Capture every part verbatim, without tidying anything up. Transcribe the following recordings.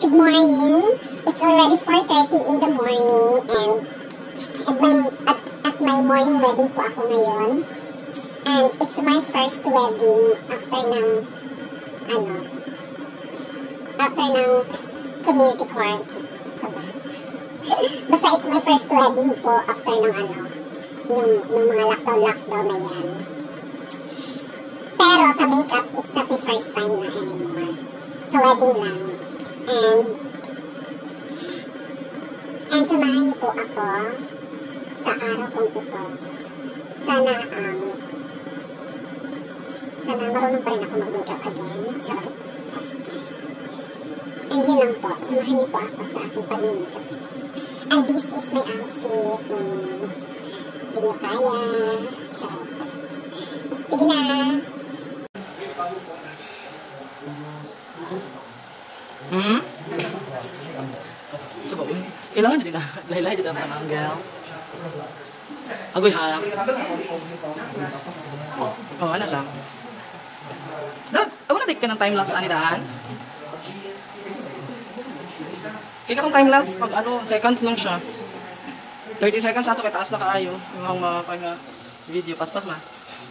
Good morning. It's already four thirty in the morning and at my, at, at my morning wedding po ako ngayon. And it's my first wedding after ng, ano, after ng community court. So, basta it's my first wedding po after ng, ano, nung, nung mga lockdown-lockdown na yan. Pero sa makeup, it's not my first time na anymore. Sa wedding lang. And, and samahan niyo po ako sa araw kong ito. Sana, um, sana marunong pa rin ako mag-makeup again. Charot. And yun lang po, samahan niyo po ako sa aking pag-makeup. And this is my outfit. Um, hindi nyo kaya. Charot. Sige na. Hmm? So, kailangan nyo din na. Lahi-lahi dito ang pananggal. Agoy ha. Oh, ano lang. Dad, ako na take ka ng time-lapse ani daan. Kaya kung time-lapse, pag ano, seconds lang siya. thirty seconds ato, kaya taas na kaayo. Yung mga uh, video, pas-pas ma.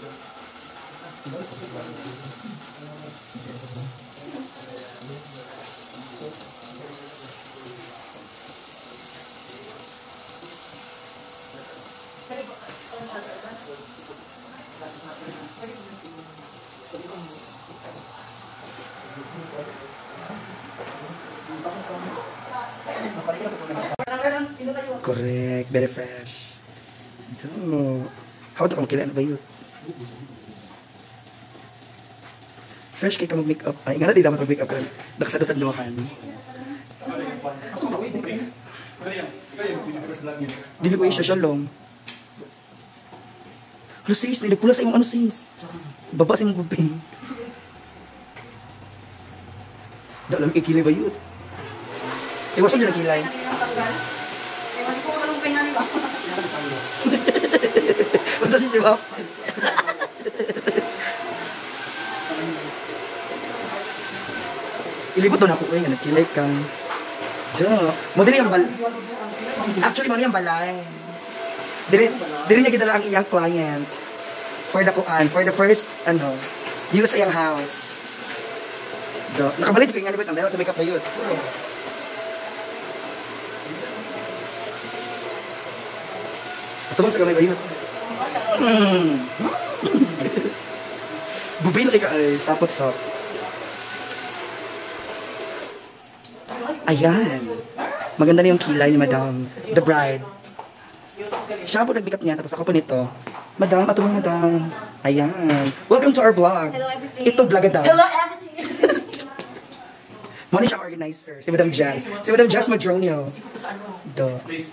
Correct, very fresh. So, how do ka makilala ba yun? Fresh kay ka mag-makeup. Ay, nga na di dapat mag-makeup ka. Nakasadasad lumakan. Dili ko isa siya long. Ano sis? Nilipula sa imong ano sis? Baba sa imong bubing. Dalam ikilay ba yun? Iwasan nyo na kilay. Mas ko kalong pengan ni ba? Basta si Jibap. Ilibot doon ako eh, nagkilay kang. Diyan, mo din yung bal... Actually, mo yung balay. Dili, dili niya gidala ang iyang client for the kuan, for the first, ano, use sa iyang house. Do, nakabalik ko yung nga libot ang dahil sa makeup na yun. Ito bang sa kamay ba yun? Hmm. Bubay na kayo ay sapot-sap. Ayan. Maganda na yung kilay ni Madam. The bride. Siya po nag-makeup niya, tapos ako po nito. Madam, ato mo Madam. Ayan. Welcome to our vlog. Hello everything. Ito vlog daw. Hello everything. Muna siya organizer. Si Madam Jazz. Si Madam Jazz Madronio. Do.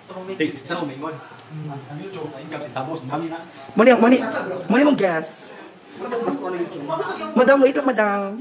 Muna yung, muna muna mong guess. Madam, wait lang Madam.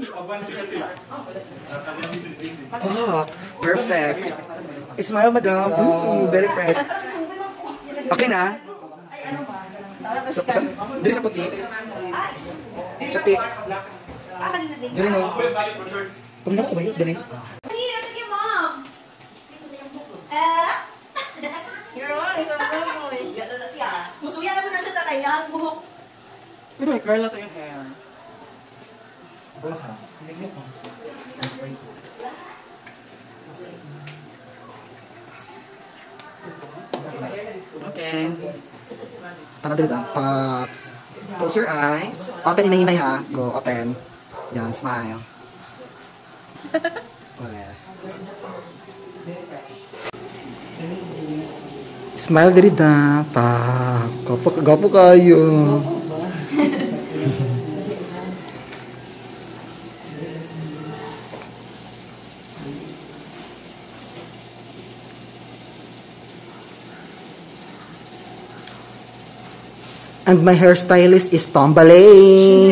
Oh, perfect. Smile Madam. Mm, very fresh. Okay na? Sa, sa, dili sa puti. Sa ti. Dili no. Pagnak ko ba yun? Dili. Here, look at your mom. Eh? You're right, I'm boy. Gano'n na siya. Musuya naman na siya na kaya ang buhok. Pero may curl na ito yung hair. Okay. Tara dito. Pa close your eyes. Open hinahinay ha. Go, open. Yan, smile. Okay. Smile diri da. Pa. Gapo, gapo kayo. And my hairstylist is Tombalay.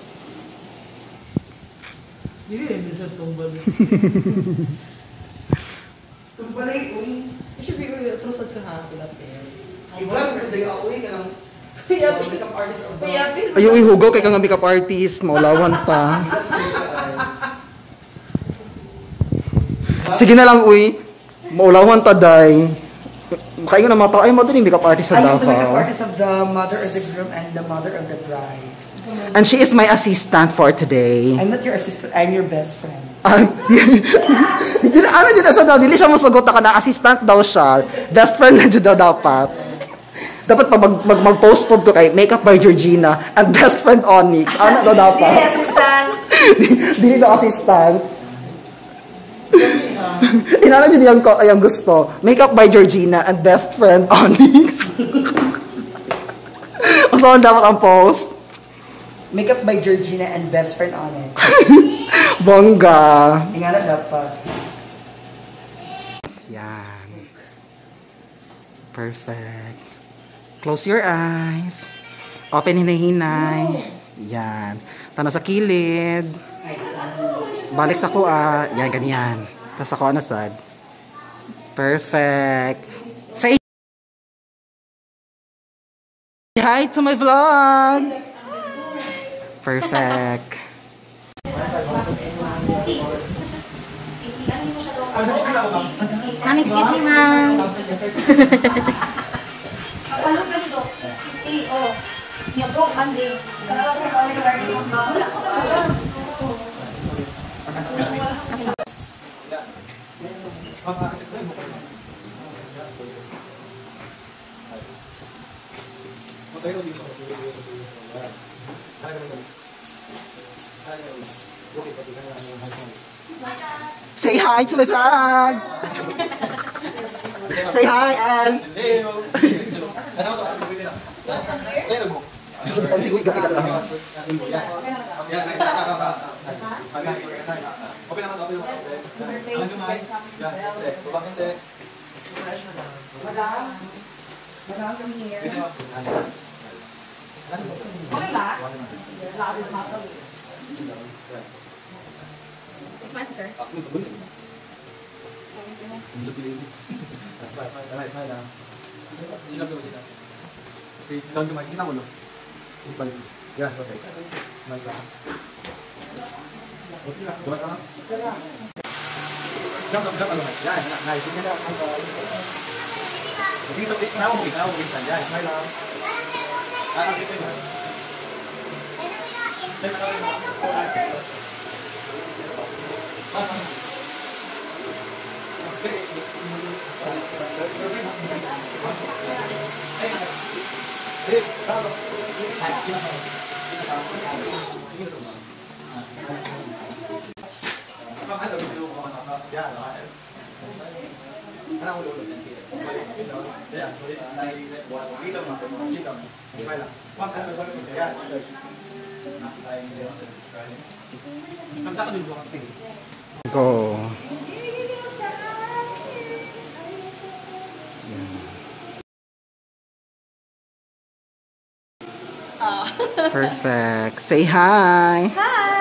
Tumbalay, uy. Kasi bigay uy, trusad ka ha, pilapel. Iba, pero dali ako eh, kanang makeup artist of the... Ayaw ihugaw kay kang makeup artist, maulawan pa. Sige na lang, uy. Maulawan taday. Makaingon na mga tao. Ay, mo din yung makeup artist sa I am the makeup Davao. artist of the mother of the groom and the mother of the bride. And she is my assistant for today. I'm not your assistant, I'm your best friend. Ay, dito na, ano dito siya daw, dili siya masagot na ka na assistant daw siya. Best friend na dito daw dapat. Dapat pa mag, mag, mag-post po to kay Makeup by Georgina and best friend Onyx. Ano daw dapat? Dili assistant. Dili daw assistant. Inala nyo yung, yung gusto. Makeup by Georgina and best friend Onyx. O saan dapat ang post? Makeup by Georgina and best friend on it. Bongga. Ingana dapat. Yan. Perfect. Close your eyes. Open hinay-hinay. Yan. Tana sa kilid. Balik sa kuha. Yan, ganyan. Tapos ako na sad. Perfect. Say hi to my vlog. Perfect. Ma'am, excuse me, ma'am. Ano ganito? Eh, oh. Nyago, mandi. Say hi to my vlog. Say hi, Ann. It's fine, sir. Go. Perfect. Say hi. Hi!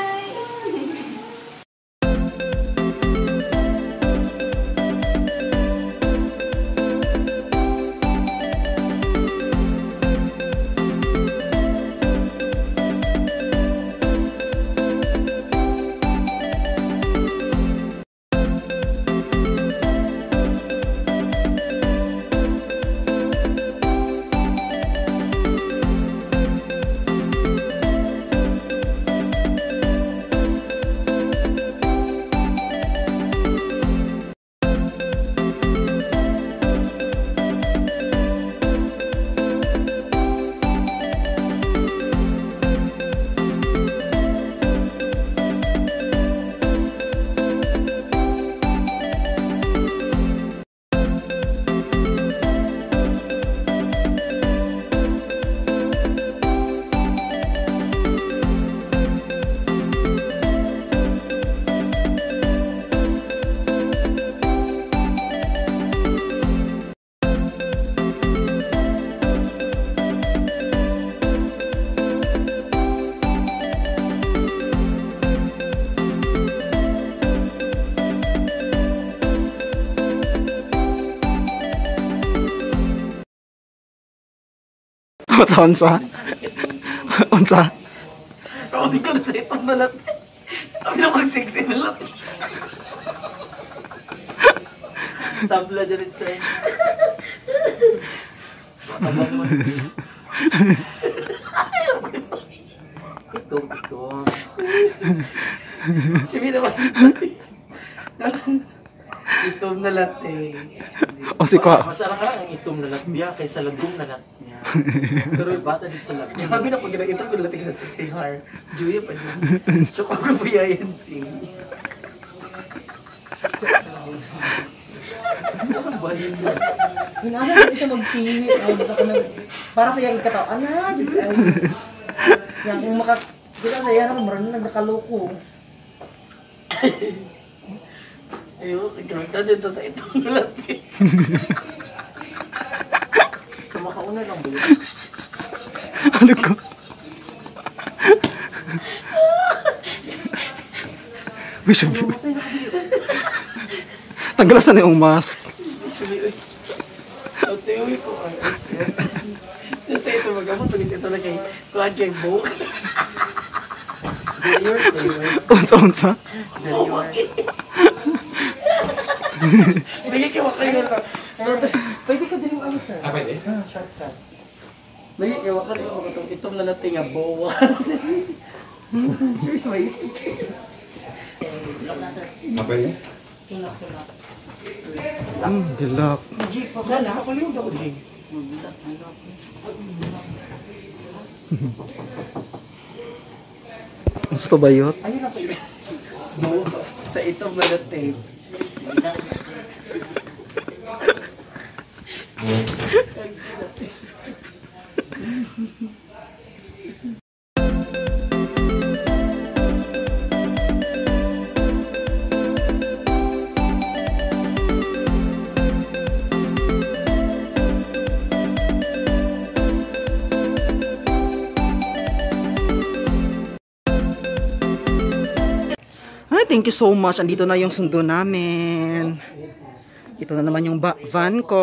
Unsa unsa? Unsa? Kami ka na sa itong nalat. Kami na kong sexy nalat. Tabla dyan sa inyo. Ito, ito. Sabi naman. Itom na latte. O si Kwa. Masarap ka lang ang itom na latte niya kaysa lagong na latte niya. Pero bata din sa latte. Sabi na pag itom ko na latte ka na sexy har. Juya pa din. So kung ko pa yan si. Hinala ko siya mag-tiwi. Ay, basta ko nag... Para sa iyang ikataw. Ana, dyan ay. Yan, kung maka... Kita sa iyan ako, marami nagnakaloko. Ayun, kagramita dito sa itong latte. Sa makauna lang ba yun? Ano ko? Uy, sabi. Tanggalan na yung mask. Tiwi ko ang asin. Sa ito magamot, pag ito na kay kuhan kay Book. Deliver, deliver. Unsa-unsa? Deliver. Lagi kayo kayo na. Pwede ka din yung ano, sir? Ah, pwede? Ah, shortcut. Lagi kayo ka rin ako itong itong na natin nga bowa. Sure, may... Ah, pwede? Hmm, gilak. Jeep, wala, ako lang daw, Jeep. Unsa to bayot? Ayun na pa yun. Sa itong na natin. Ay, thank you so much. Andito na yung sundo namin. Ito na naman yung ba- van ko.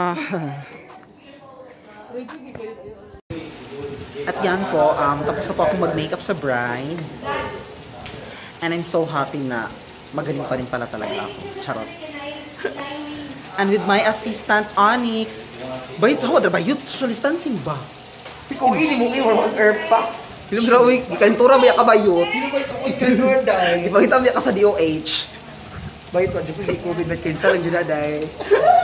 At yan po, um, tapos na po akong mag-makeup sa bride. And I'm so happy na magaling pa rin pala talaga ako. Charot. And with my assistant, Onyx. Bayit ako, ba? Youth social distancing ba? Kung ini mo kayo, ang air pack. Hilom dra, uy, ikalintura ba ka ba youth? Ikaw dahil. Ipakita mo ka sa D O H. Bakit ko, Jupili, COVID nineteen, sa lang dyan na dahil.